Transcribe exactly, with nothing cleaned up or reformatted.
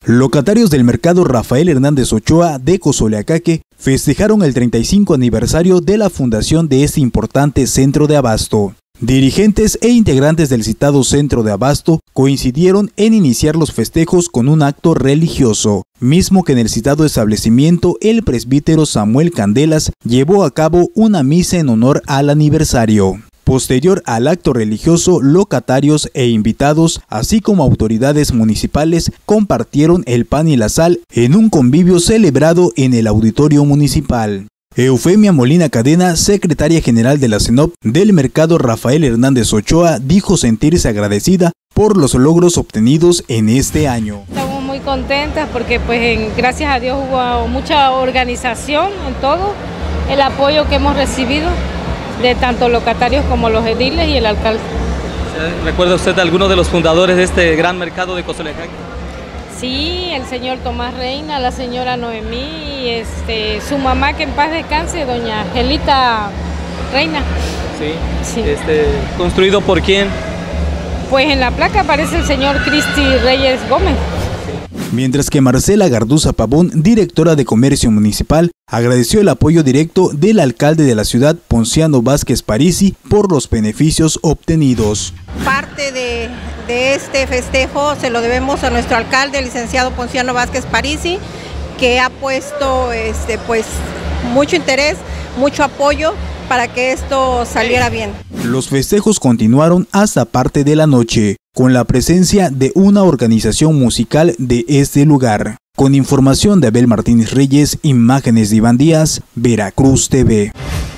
Locatarios del mercado Rafael Hernández Ochoa de Cozoleacaque festejaron el treinta y cinco aniversario de la fundación de este importante centro de abasto. Dirigentes e integrantes del citado centro de abasto coincidieron en iniciar los festejos con un acto religioso, mismo que en el citado establecimiento el presbítero Samuel Candelas llevó a cabo una misa en honor al aniversario. Posterior al acto religioso, locatarios e invitados, así como autoridades municipales, compartieron el pan y la sal en un convivio celebrado en el auditorio municipal. Eufemia Molina Cadena, secretaria general de la CENOP del mercado Rafael Hernández Ochoa, dijo sentirse agradecida por los logros obtenidos en este año. Estamos muy contentas porque pues en, gracias a Dios hubo mucha organización en todo, el apoyo que hemos recibido de tanto locatarios como los ediles y el alcalde. ¿Recuerda usted a alguno de los fundadores de este gran mercado de Cozoleacaque? Sí, el señor Tomás Reina, la señora Noemí, este, su mamá que en paz descanse, doña Angelita Reina. Sí, sí. Este, ¿construido por quién? Pues en la placa aparece el señor Cristi Reyes Gómez. Mientras que Marcela Garduza Pavón, directora de Comercio Municipal, agradeció el apoyo directo del alcalde de la ciudad, Ponciano Vázquez Parisi, por los beneficios obtenidos. Parte de, de este festejo se lo debemos a nuestro alcalde, el licenciado Ponciano Vázquez Parisi, que ha puesto este, pues, mucho interés, mucho apoyo para que esto saliera bien. Los festejos continuaron hasta parte de la noche, con la presencia de una organización musical de este lugar. Con información de Abel Martínez Reyes, imágenes de Iván Díaz, Veracruz T V.